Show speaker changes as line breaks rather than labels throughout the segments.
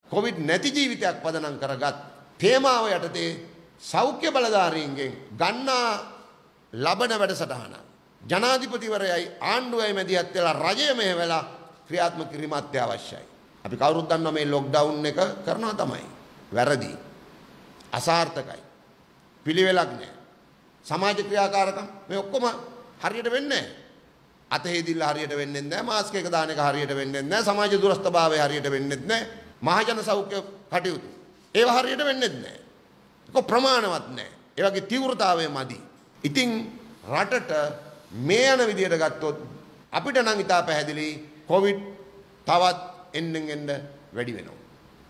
Covid නැති ජීවිතයක් පදනම් කරගත් තේමාව යටතේ සෞඛ්‍ය බලධාරීන්ගෙන් ගන්නා ලබන වැඩසටහන ජනාධිපතිවරයයි ආණ්ඩුවයි මැදිහත් වෙලා රජය මෙහෙवला ක්‍රියාත්මක කිරීම අත්‍යවශ්‍යයි. අපි කවුරුත් දන්නවා මේ ලොක්ඩවුන් එක කරනවා තමයි. වැරදි. අසාර්ථකයි. පිළිවෙලක් නැහැ. සමාජ ක්‍රියාකාරකම් මේ ඔක්කොම හරියට වෙන්නේ නැහැ. අතේදිල්ල හරියට වෙන්නේ නැහැ. මාස්ක් එක දාන එක හරියට වෙන්නේ නැහැ. සමාජ දුරස්ථභාවය හරියට වෙන්නේ නැහැ. මහජන සෞඛ්‍ය කටයුතු ඒවා හරියට වෙන්නේ නැහැ. ඒක ප්‍රමාණවත් නැහැ. ඒ වගේ තීව්‍රතාවය මදි. ඉතින් රටට මේ යන විදියට ගත්තොත් අපිට නම් ඉතා පැහැදිලි කොවිඩ් තවත් එන්න වැඩි වෙනවා.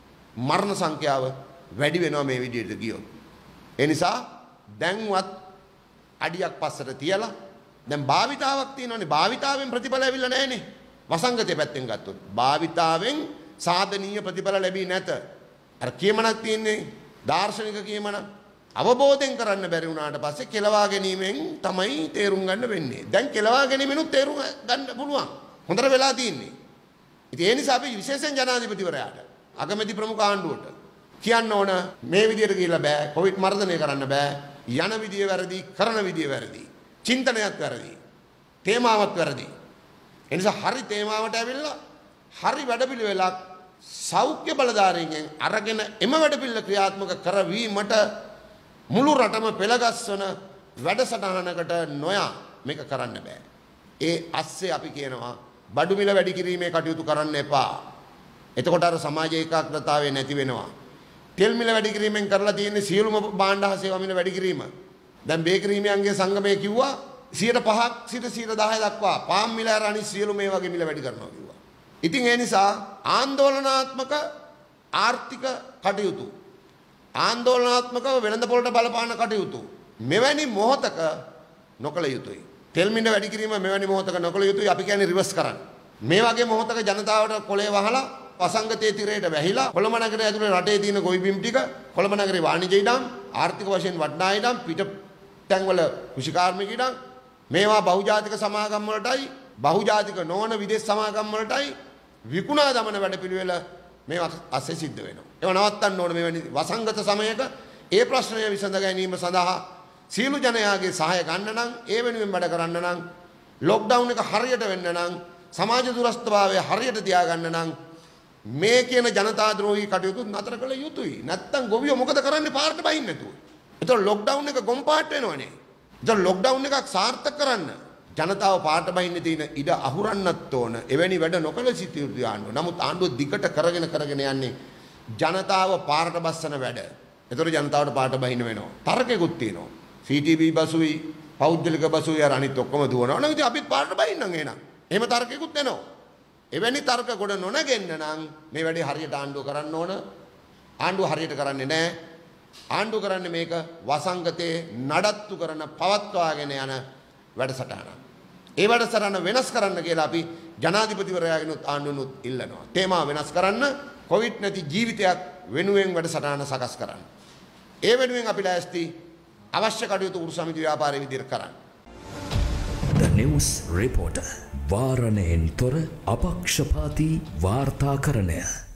මරණ සංඛ්‍යාව වැඩි වෙනවා මේ විදියට ගියොත්. ඒ නිසා දැන්වත් අඩියක් පස්සට තියලා දැන් භාවිතාවක් තියෙනවානේ. භාවිතාවෙන් ප්‍රතිඵල ලැබිලා නැහැනේ. වසංගතයේ පැත්තෙන් ගත්තොත් භාවිතාවෙන් සාධනීය ප්‍රතිඵල ලැබී නැත. අර කියමනක් තියෙන්නේ දාර්ශනික කියමනක්. අවබෝධයෙන් කරන්න බැරි වුණාට පස්සේ කෙලවා ගැනීමෙන් තමයි තේරුම් ගන්න වෙන්නේ. දැන් කෙලවා ගැනීමෙනුත් තේරුම් ගන්න පුළුවන්. හොඳට වෙලා තියෙන්නේ. ඉතින් ඒ නිසා අපි විශේෂයෙන් ජනාධිපතිවරයාට අගමැති ප්‍රමුඛ ආණ්ඩුවට කියන්න ඕන මේ විදියට කියලා බෑ. කොවිඩ් මර්ධනය කරන්න බෑ. යන විදිය වැරදි, කරන විදිය වැරදි. චින්තනයත් වැරදි. තේමාවත් වැරදි. ඒ නිසා හරි තේමාවට ඇවිල්ලා හරි වැඩපිළිවෙලක් සෞඛ්‍ය බලධාරීන්ගෙන් අරගෙන එම වැඩපිළිවෙල ක්‍රියාත්මක කරවීමට මුළු රටම පෙළගස්වන වැඩසටහනකට නොයා මේක කරන්න බෑ. ඒ අස්සේ අපි කියනවා බඩු මිල වැඩි කිරීමේ කටයුතු කරන්න එපා. එතකොට අර සමාජ ඒකාග්‍රතාවය නැති වෙනවා. තෙල් මිල වැඩි කිරීමෙන් කරලා තියෙන්නේ සියලුම භාණ්ඩ හා සේවා මිල වැඩි කිරීම. දැන් බේකරි හිමියන්ගේ සංගමය කිව්වා 5% සිට 10% දක්වා පාම් මිල අර අනිත් සියලු මේ වගේ මිල වැඩි කරනවා කිව්වා. ඉතින් ඒ නිසා ආందోලනාත්මක ආර්ථික කටයුතු ආందోලනාත්මකව වෙළඳ පොළට බලපාන කටයුතු මෙවැනි මොහතක නොකළ යුතුයි. තෙල් මිල වැඩි කිරීම මෙවැනි මොහතක නොකළ යුතුයි. අපි කියන්නේ රිවර්ස් කරන්න. මේ වගේ මොහතක ජනතාවට කොලේ වහලා වසංගතයේ තිරයට වැහිලා කොළඹ නගරය ඇතුලේ රටේ තියෙන ගොවිබිම් ටික කොළඹ නගරේ වාණිජ ඉඩම් ආර්ථික වශයෙන් වටිනා ඉඩම් පිට තැන්වල කෘෂිකාර්මික ඉඩම් මේවා බහුජාතික සමාගම් වලටයි බහුජාතික නොවන විදේශ සමාගම් වලටයි විකුණා දමන වැඩපිළිවෙල මේ අස්සේ සිද්ධ වෙනවා. ඒව නවත්තන්න ඕන මෙවැනි වසංගත සමයක ඒ ප්‍රශ්නය විසඳ ගැනීම සඳහා සියලු ජනයාගේ සහාය ගන්න නම් ඒ වෙනුවෙන් වැඩ කරන්න නම් ලොක්ඩවුන් එක හරියට වෙන්න නම් සමාජ දුරස්ථභාවය හරියට තියාගන්න නම් මේ කියන ජනතා ද්‍රෝහී කටයුතු නතර කළ යුතුයි. නැත්තම් ගොවියෝ මොකද කරන්නේ පාරට බහින්න නැතුව. ඒතකොට ලොක්ඩවුන් එක ගොම් පාට වෙනවනේ. ඒතකොට ලොක්ඩවුන් එකක් සාර්ථක කරන්න ජනතාව පාරට බහින්න තියෙන ඉඩ අහුරන්නත් ඕන. එවැනි වැඩ නොකළ සිටියු ආණ්ඩුව. නමුත් ආණ්ඩුව දිගට කරගෙන යන්නේ ජනතාව පාරට බස්සන වැඩ. ඒතකොට ජනතාවට පාරට බහින්න වෙනවා. තර්කයකුත් තියෙනවා. CTB බසුයි පෞද්ගලික බසුයි අර අනිත් ඔක්කොම දුවනවා. නම් ඉතින් අපිත් පාරට බහින්නම් එහෙනම්. එහෙම තර්කයකුත් එනවා. එවැනි තර්ක ගොඩ නොනගෙන්න නම් මේ වැඩේ හරියට ආණ්ඩුව කරන්න ඕන. ආණ්ඩුව හරියට කරන්නේ නැහැ. ආණ්ඩුව කරන්නේ මේක වසංගතේ නඩත්තු කරන පවත්වාගෙන යන වැඩසටහන. ඒ වැඩසටහන වෙනස් කරන්න කියලා අපි ජනාධිපතිවරයාගෙනුත් ආණ්ඩුවනුත් ඉල්ලනවා. තේමා වෙනස් කරන්න කොවිඩ් නැති ජීවිතයක් වෙනුවෙන් වැඩසටහන සකස් කරන්න. ඒ වෙනුවෙන් අපි ලෑස්ති අවශ්‍ය කටයුතු උරු සමිති ව්‍යාපාරයේ විදිහට කරන්න.
The News Reporter වාරණයෙන් තොර අපක්ෂපාතී වාර්තාකරණය